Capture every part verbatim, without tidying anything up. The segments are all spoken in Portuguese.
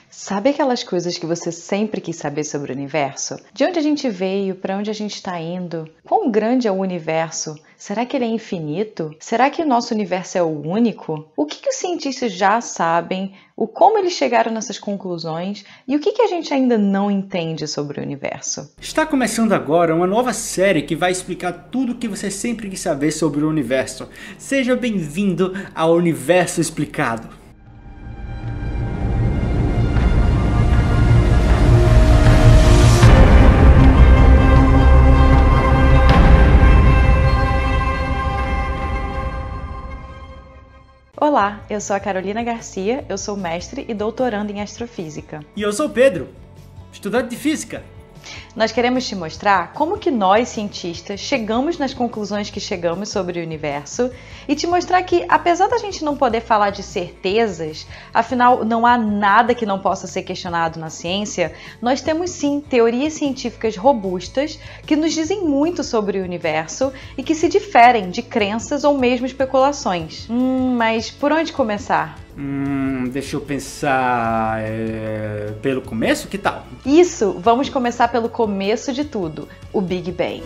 Sabe aquelas coisas que você sempre quis saber sobre o universo? De onde a gente veio? Para onde a gente está indo? Quão grande é o universo? Será que ele é infinito? Será que o nosso universo é o único? O que, que os cientistas já sabem? O como eles chegaram nessas conclusões? E o que, que a gente ainda não entende sobre o universo? Está começando agora uma nova série que vai explicar tudo o que você sempre quis saber sobre o universo. Seja bem-vindo ao Universo Explicado. Olá, eu sou a Carolina Garcia, eu sou mestre e doutoranda em astrofísica. E eu sou o Pedro, estudante de física. Nós queremos te mostrar como que nós, cientistas, chegamos nas conclusões que chegamos sobre o universo e te mostrar que, apesar da gente não poder falar de certezas, afinal não há nada que não possa ser questionado na ciência, nós temos sim teorias científicas robustas que nos dizem muito sobre o universo e que se diferem de crenças ou mesmo especulações. Hum, mas por onde começar? Hum, deixa eu pensar... É... Pelo começo? Que tal? Isso! Vamos começar pelo começo de tudo, o Big Bang.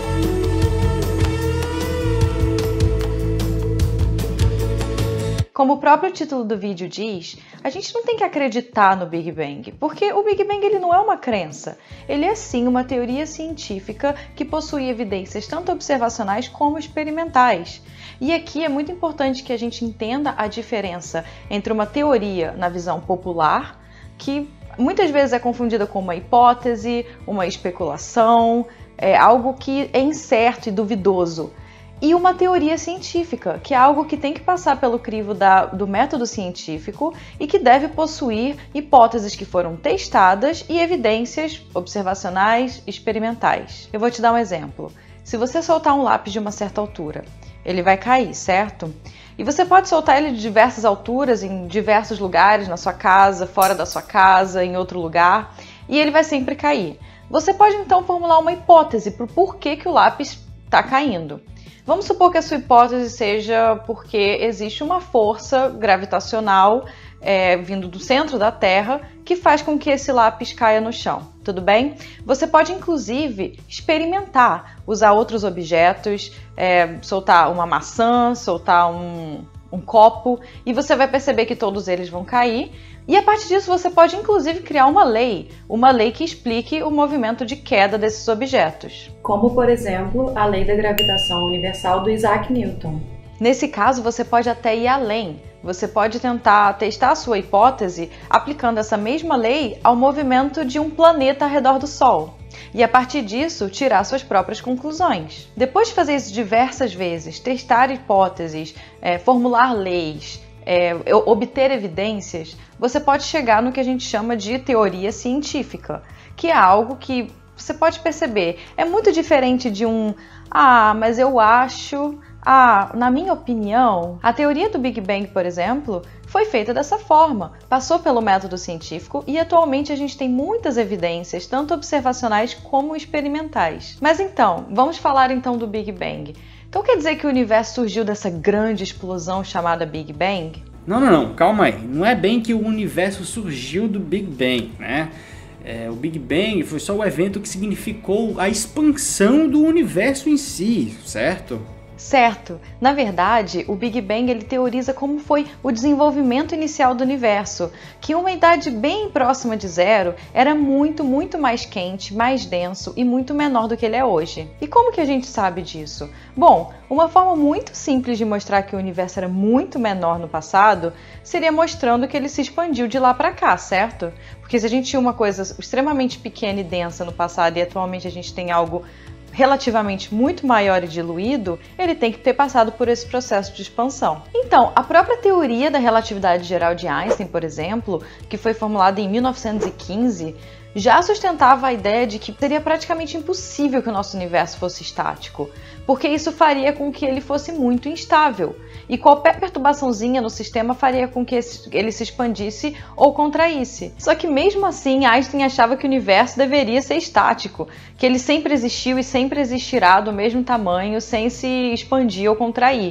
Como o próprio título do vídeo diz, a gente não tem que acreditar no Big Bang, porque o Big Bang ele não é uma crença. Ele é sim uma teoria científica que possui evidências tanto observacionais como experimentais. E aqui é muito importante que a gente entenda a diferença entre uma teoria na visão popular, que muitas vezes é confundida com uma hipótese, uma especulação, é algo que é incerto e duvidoso, e uma teoria científica, que é algo que tem que passar pelo crivo da, do método científico e que deve possuir hipóteses que foram testadas e evidências observacionais experimentais. Eu vou te dar um exemplo. Se você soltar um lápis de uma certa altura, ele vai cair, certo? E você pode soltar ele de diversas alturas, em diversos lugares, na sua casa, fora da sua casa, em outro lugar, e ele vai sempre cair. Você pode então formular uma hipótese para o porquê que o lápis está caindo. Vamos supor que a sua hipótese seja porque existe uma força gravitacional é, vindo do centro da Terra que faz com que esse lápis caia no chão, tudo bem? Você pode inclusive experimentar, usar outros objetos, é, soltar uma maçã, soltar um, um copo e você vai perceber que todos eles vão cair. E a partir disso você pode inclusive criar uma lei, uma lei que explique o movimento de queda desses objetos. Como, por exemplo, a lei da gravitação universal do Isaac Newton. Nesse caso, você pode até ir além. Você pode tentar testar a sua hipótese aplicando essa mesma lei ao movimento de um planeta ao redor do Sol. E a partir disso, tirar suas próprias conclusões. Depois de fazer isso diversas vezes, testar hipóteses, é, formular leis, É, obter evidências, você pode chegar no que a gente chama de teoria científica, que é algo que você pode perceber, é muito diferente de um ah, mas eu acho, ah, na minha opinião. A teoria do Big Bang, por exemplo, foi feita dessa forma, passou pelo método científico e atualmente a gente tem muitas evidências, tanto observacionais como experimentais. Mas então, vamos falar então do Big Bang. Então quer dizer que o universo surgiu dessa grande explosão chamada Big Bang? Não, não, não, calma aí. Não é bem que o universo surgiu do Big Bang, né? É, o Big Bang foi só o evento que significou a expansão do universo em si, certo? Certo. Na verdade, o Big Bang ele teoriza como foi o desenvolvimento inicial do universo, que em uma idade bem próxima de zero era muito, muito mais quente, mais denso e muito menor do que ele é hoje. E como que a gente sabe disso? Bom, uma forma muito simples de mostrar que o universo era muito menor no passado seria mostrando que ele se expandiu de lá para cá, certo? Porque se a gente tinha uma coisa extremamente pequena e densa no passado e atualmente a gente tem algo relativamente muito maior e diluído, ele tem que ter passado por esse processo de expansão. Então, a própria teoria da relatividade geral de Einstein, por exemplo, que foi formulada em mil novecentos e quinze, já sustentava a ideia de que seria praticamente impossível que o nosso universo fosse estático, porque isso faria com que ele fosse muito instável, e qualquer perturbaçãozinha no sistema faria com que ele se expandisse ou contraísse. Só que mesmo assim, Einstein achava que o universo deveria ser estático, que ele sempre existiu e sempre existirá do mesmo tamanho, sem se expandir ou contrair.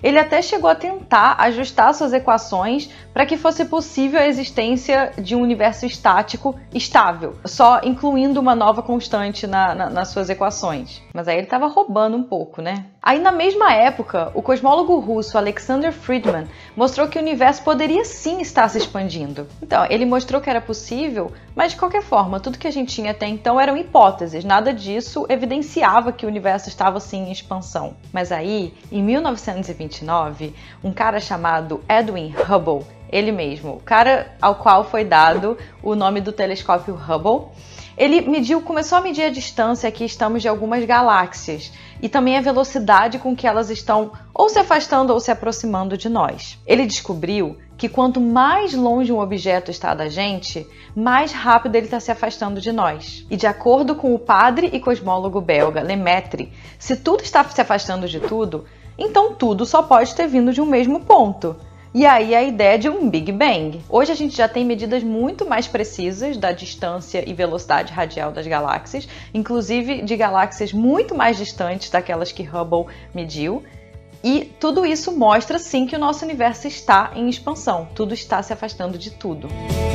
Ele até chegou a tentar ajustar suas equações para que fosse possível a existência de um universo estático estável, só incluindo uma nova constante na, na, nas suas equações. Mas aí ele estava roubando um pouco, né? Aí na mesma época, o cosmólogo russo Alexander Friedman mostrou que o universo poderia sim estar se expandindo. Então, ele mostrou que era possível, mas de qualquer forma, tudo que a gente tinha até então eram hipóteses, nada disso evidenciava que o universo estava sim em expansão. Mas aí, em mil novecentos e vinte e nove, um cara chamado Edwin Hubble, ele mesmo, o cara ao qual foi dado o nome do telescópio Hubble, ele mediu, começou a medir a distância que estamos de algumas galáxias e também a velocidade com que elas estão ou se afastando ou se aproximando de nós. Ele descobriu que quanto mais longe um objeto está da gente, mais rápido ele está se afastando de nós. E de acordo com o padre e cosmólogo belga Lemaitre, se tudo está se afastando de tudo, então tudo só pode ter vindo de um mesmo ponto. E aí a ideia de um Big Bang. Hoje a gente já tem medidas muito mais precisas da distância e velocidade radial das galáxias, inclusive de galáxias muito mais distantes daquelas que Hubble mediu. E tudo isso mostra sim que o nosso universo está em expansão, tudo está se afastando de tudo.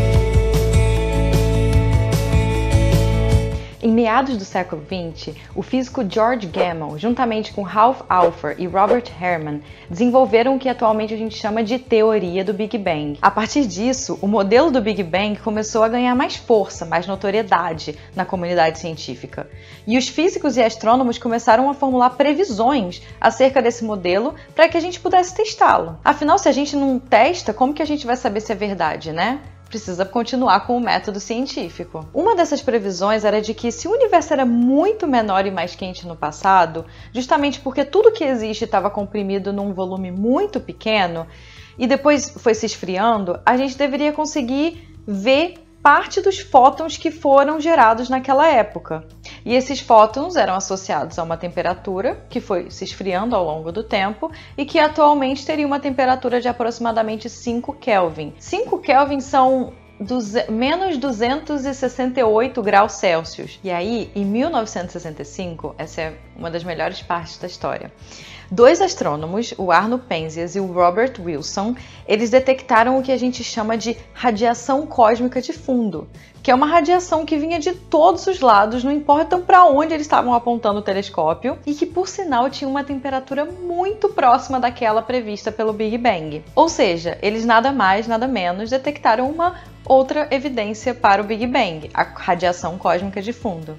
Em meados do século vinte, o físico George Gamow, juntamente com Ralph Alpher e Robert Herman, desenvolveram o que atualmente a gente chama de teoria do Big Bang. A partir disso, o modelo do Big Bang começou a ganhar mais força, mais notoriedade na comunidade científica. E os físicos e astrônomos começaram a formular previsões acerca desse modelo para que a gente pudesse testá-lo. Afinal, se a gente não testa, como que a gente vai saber se é verdade, né? Precisa continuar com o método científico. Uma dessas previsões era de que se o universo era muito menor e mais quente no passado, justamente porque tudo que existe estava comprimido num volume muito pequeno e depois foi se esfriando, a gente deveria conseguir ver parte dos fótons que foram gerados naquela época. E esses fótons eram associados a uma temperatura que foi se esfriando ao longo do tempo e que atualmente teria uma temperatura de aproximadamente cinco Kelvin. cinco Kelvin são menos duzentos e sessenta e oito graus Celsius. E aí, em mil novecentos e sessenta e cinco, essa é uma das melhores partes da história, dois astrônomos, o Arno Penzias e o Robert Wilson, eles detectaram o que a gente chama de radiação cósmica de fundo, que é uma radiação que vinha de todos os lados, não importa para onde eles estavam apontando o telescópio, e que, por sinal, tinha uma temperatura muito próxima daquela prevista pelo Big Bang. Ou seja, eles nada mais, nada menos detectaram uma outra evidência para o Big Bang, a radiação cósmica de fundo.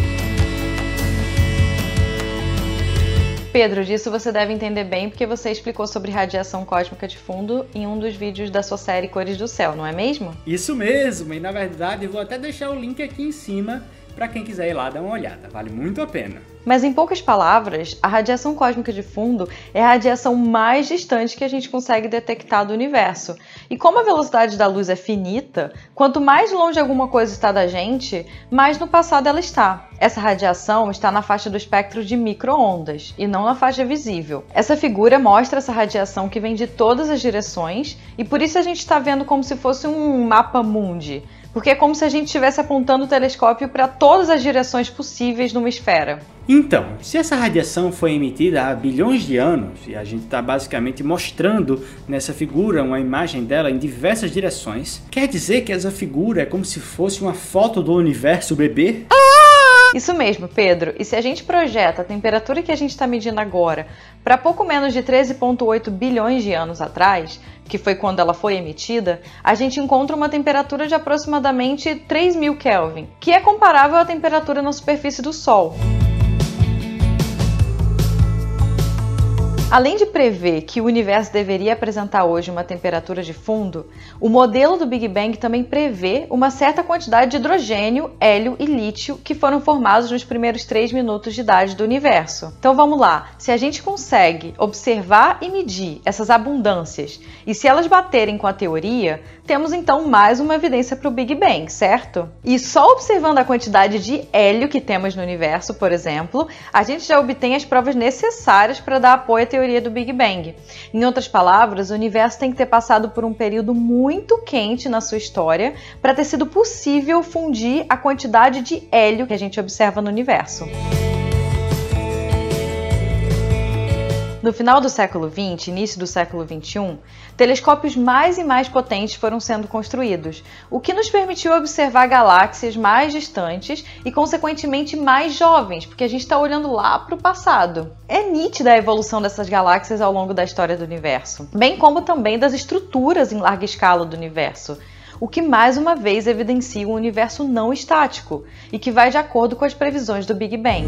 Pedro, disso você deve entender bem porque você explicou sobre radiação cósmica de fundo em um dos vídeos da sua série Cores do Céu, não é mesmo? Isso mesmo, e na verdade eu vou até deixar o link aqui em cima para quem quiser ir lá dar uma olhada, vale muito a pena. Mas em poucas palavras, a radiação cósmica de fundo é a radiação mais distante que a gente consegue detectar do universo. E como a velocidade da luz é finita, quanto mais longe alguma coisa está da gente, mais no passado ela está. Essa radiação está na faixa do espectro de micro-ondas e não na faixa visível. Essa figura mostra essa radiação que vem de todas as direções e por isso a gente está vendo como se fosse um mapa mundi. Porque é como se a gente estivesse apontando o telescópio para todas as direções possíveis numa esfera. Então, se essa radiação foi emitida há bilhões de anos, e a gente está basicamente mostrando nessa figura uma imagem dela em diversas direções, quer dizer que essa figura é como se fosse uma foto do universo bebê? Isso mesmo, Pedro. E se a gente projeta a temperatura que a gente está medindo agora para pouco menos de treze vírgula oito bilhões de anos atrás, que foi quando ela foi emitida, a gente encontra uma temperatura de aproximadamente três mil Kelvin, que é comparável à temperatura na superfície do Sol. Além de prever que o universo deveria apresentar hoje uma temperatura de fundo, o modelo do Big Bang também prevê uma certa quantidade de hidrogênio, hélio e lítio que foram formados nos primeiros três minutos de idade do universo. Então vamos lá, se a gente consegue observar e medir essas abundâncias e se elas baterem com a teoria, temos então mais uma evidência para o Big Bang, certo? E só observando a quantidade de hélio que temos no universo, por exemplo, a gente já obtém as provas necessárias para dar apoio à teoria do Big Bang. Em outras palavras, o universo tem que ter passado por um período muito quente na sua história para ter sido possível fundir a quantidade de hélio que a gente observa no universo. No No final do século vinte, início do século vinte e um, telescópios mais e mais potentes foram sendo construídos, o que nos permitiu observar galáxias mais distantes e, consequentemente, mais jovens, porque a gente está olhando lá para o passado. É nítida a evolução dessas galáxias ao longo da história do universo, bem como também das estruturas em larga escala do universo, o que mais uma vez evidencia um universo não estático e que vai de acordo com as previsões do Big Bang.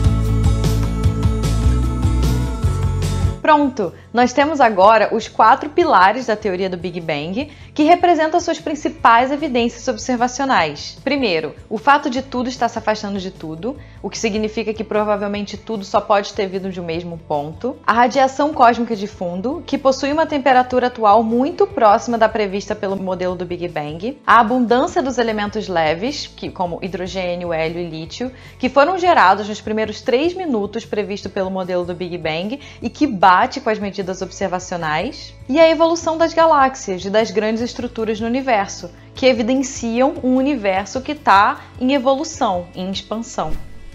Pronto! Nós temos agora os quatro pilares da teoria do Big Bang, que representam suas principais evidências observacionais. Primeiro, o fato de tudo estar se afastando de tudo, o que significa que provavelmente tudo só pode ter vindo de um mesmo ponto. A radiação cósmica de fundo, que possui uma temperatura atual muito próxima da prevista pelo modelo do Big Bang. A abundância dos elementos leves, que, como hidrogênio, hélio e lítio, que foram gerados nos primeiros três minutos previsto pelo modelo do Big Bang e que bate com as medidas observacionais, e a evolução das galáxias e das grandes estruturas no universo, que evidenciam um universo que está em evolução, em expansão.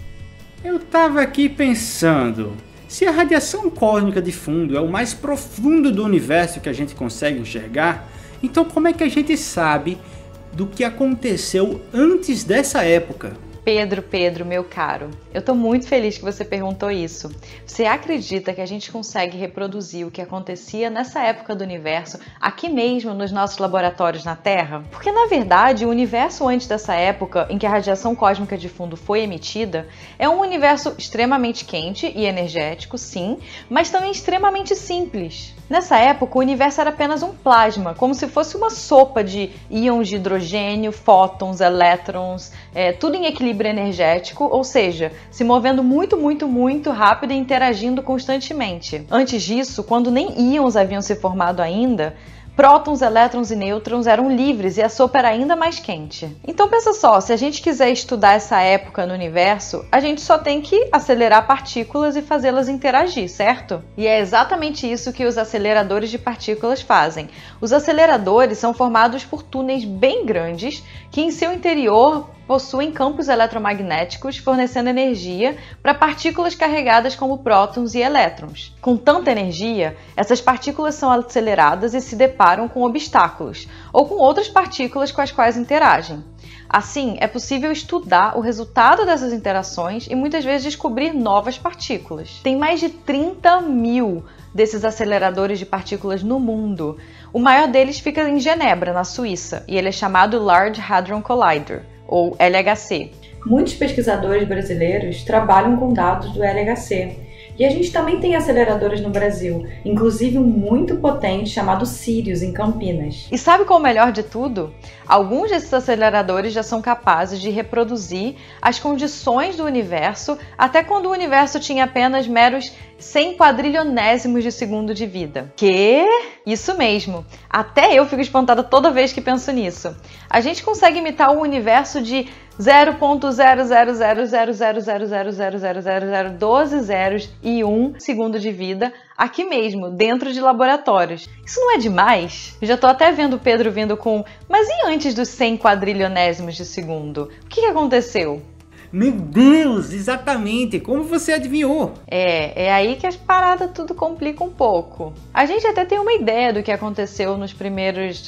Eu estava aqui pensando, se a radiação cósmica de fundo é o mais profundo do universo que a gente consegue enxergar, então como é que a gente sabe do que aconteceu antes dessa época? Pedro, Pedro, meu caro, eu tô muito feliz que você perguntou isso. Você acredita que a gente consegue reproduzir o que acontecia nessa época do universo aqui mesmo nos nossos laboratórios na Terra? Porque, na verdade, o universo antes dessa época em que a radiação cósmica de fundo foi emitida é um universo extremamente quente e energético, sim, mas também extremamente simples. Nessa época, o universo era apenas um plasma, como se fosse uma sopa de íons de hidrogênio, fótons, elétrons, é, tudo em equilíbrio energético, ou seja, se movendo muito, muito, muito rápido e interagindo constantemente. Antes disso, quando nem íons haviam se formado ainda, prótons, elétrons e nêutrons eram livres e a sopa era ainda mais quente. Então pensa só, se a gente quiser estudar essa época no universo, a gente só tem que acelerar partículas e fazê-las interagir, certo? E é exatamente isso que os aceleradores de partículas fazem. Os aceleradores são formados por túneis bem grandes que em seu interior possuem campos eletromagnéticos fornecendo energia para partículas carregadas como prótons e elétrons. Com tanta energia, essas partículas são aceleradas e se deparam com obstáculos, ou com outras partículas com as quais interagem. Assim, é possível estudar o resultado dessas interações e muitas vezes descobrir novas partículas. Tem mais de trinta mil desses aceleradores de partículas no mundo. O maior deles fica em Genebra, na Suíça, e ele é chamado Large Hadron Collider, ou L H C. Muitos pesquisadores brasileiros trabalham com dados do L H C. E a gente também tem aceleradores no Brasil, inclusive um muito potente chamado Sirius, em Campinas. E sabe qual é o melhor de tudo? Alguns desses aceleradores já são capazes de reproduzir as condições do universo até quando o universo tinha apenas meros cem quadrilionésimos de segundo de vida. Que? Isso mesmo! Até eu fico espantada toda vez que penso nisso. A gente consegue imitar o universo de zero ponto zero zero zero zero zero zero zero zero zero zero zero doze zeros e um segundo de vida aqui mesmo, dentro de laboratórios. Isso não é demais? Eu já tô até vendo o Pedro vindo com mas e antes dos cem quadrilionésimos de segundo? O que aconteceu? Meu Deus, exatamente, como você adivinhou? É, é aí que as paradas tudo complica um pouco. A gente até tem uma ideia do que aconteceu nos primeiros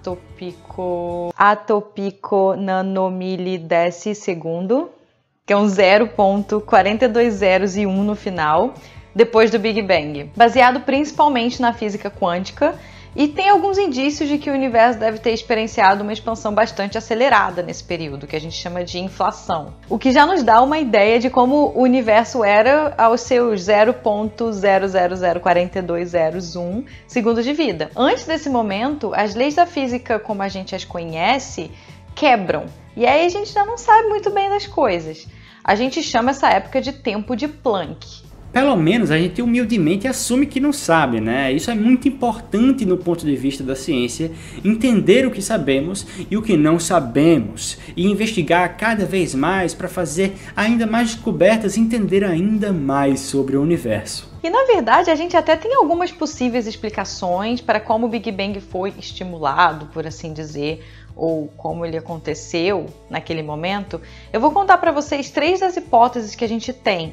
atopico... atopico nanomilidece segundo, que é um zero ponto quatro dois zeros e um no final, depois do Big Bang, baseado principalmente na física quântica. E tem alguns indícios de que o universo deve ter experienciado uma expansão bastante acelerada nesse período, que a gente chama de inflação. O que já nos dá uma ideia de como o universo era aos seus zero ponto zero zero zero quatro dois zero um segundos de vida. Antes desse momento, as leis da física como a gente as conhece quebram. E aí a gente já não sabe muito bem das coisas. A gente chama essa época de tempo de Planck. Pelo menos a gente humildemente assume que não sabe, né? Isso é muito importante no ponto de vista da ciência, entender o que sabemos e o que não sabemos, e investigar cada vez mais para fazer ainda mais descobertas e entender ainda mais sobre o universo. E na verdade a gente até tem algumas possíveis explicações para como o Big Bang foi estimulado, por assim dizer, ou como ele aconteceu naquele momento. Eu vou contar para vocês três das hipóteses que a gente tem.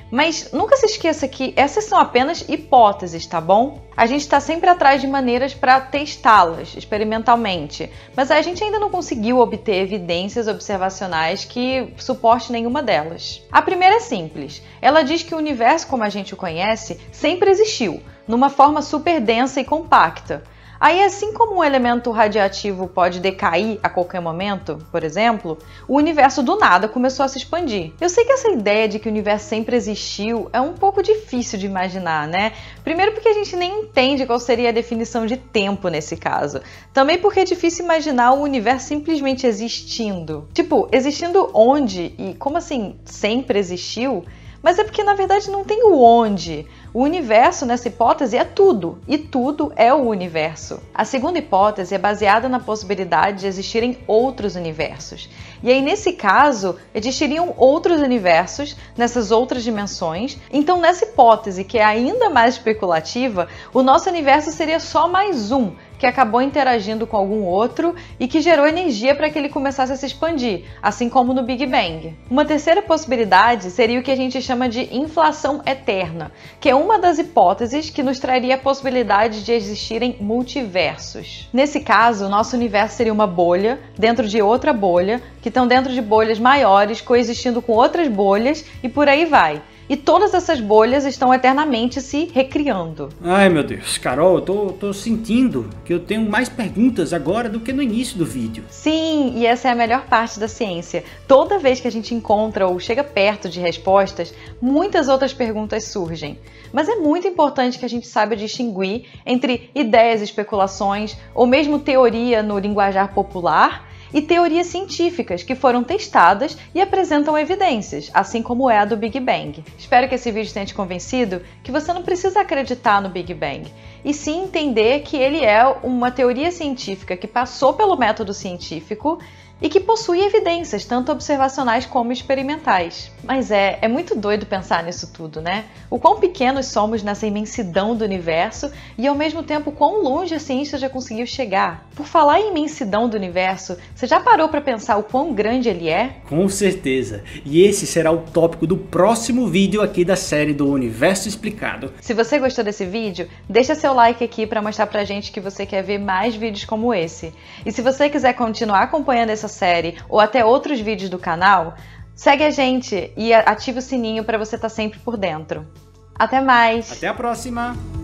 Mas nunca se esqueça que essas são apenas hipóteses, tá bom? A gente está sempre atrás de maneiras para testá-las experimentalmente, mas a gente ainda não conseguiu obter evidências observacionais que suporte nenhuma delas. A primeira é simples. Ela diz que o universo como a gente o conhece sempre existiu, numa forma super densa e compacta. Aí, assim como um elemento radioativo pode decair a qualquer momento, por exemplo, o universo do nada começou a se expandir. Eu sei que essa ideia de que o universo sempre existiu é um pouco difícil de imaginar, né? Primeiro porque a gente nem entende qual seria a definição de tempo nesse caso. Também porque é difícil imaginar o universo simplesmente existindo. Tipo, existindo onde? E como assim sempre existiu? Mas é porque, na verdade, não tem o onde. O universo, nessa hipótese, é tudo, e tudo é o universo. A segunda hipótese é baseada na possibilidade de existirem outros universos. E aí, nesse caso, existiriam outros universos nessas outras dimensões. Então, nessa hipótese, que é ainda mais especulativa, o nosso universo seria só mais um, que acabou interagindo com algum outro e que gerou energia para que ele começasse a se expandir, assim como no Big Bang. Uma terceira possibilidade seria o que a gente chama de inflação eterna, que é uma das hipóteses que nos traria a possibilidade de existirem multiversos. Nesse caso, o nosso universo seria uma bolha dentro de outra bolha, que estão dentro de bolhas maiores, coexistindo com outras bolhas e por aí vai. E todas essas bolhas estão eternamente se recriando. Ai meu Deus, Carol, eu tô, tô sentindo que eu tenho mais perguntas agora do que no início do vídeo. Sim, e essa é a melhor parte da ciência. Toda vez que a gente encontra ou chega perto de respostas, muitas outras perguntas surgem. Mas é muito importante que a gente saiba distinguir entre ideias, especulações ou mesmo teoria no linguajar popular e teorias científicas que foram testadas e apresentam evidências, assim como é a do Big Bang. Espero que esse vídeo tenha te convencido que você não precisa acreditar no Big Bang, e sim entender que ele é uma teoria científica que passou pelo método científico e que possui evidências, tanto observacionais como experimentais. Mas é, é muito doido pensar nisso tudo, né? O quão pequenos somos nessa imensidão do universo e, ao mesmo tempo, quão longe a ciência já conseguiu chegar. Por falar em imensidão do universo, você já parou para pensar o quão grande ele é? Com certeza! E esse será o tópico do próximo vídeo aqui da série do Universo Explicado. Se você gostou desse vídeo, deixa seu like aqui para mostrar pra gente que você quer ver mais vídeos como esse. E se você quiser continuar acompanhando essa série ou até outros vídeos do canal, segue a gente e ative o sininho para você estar sempre por dentro. Até mais! Até a próxima!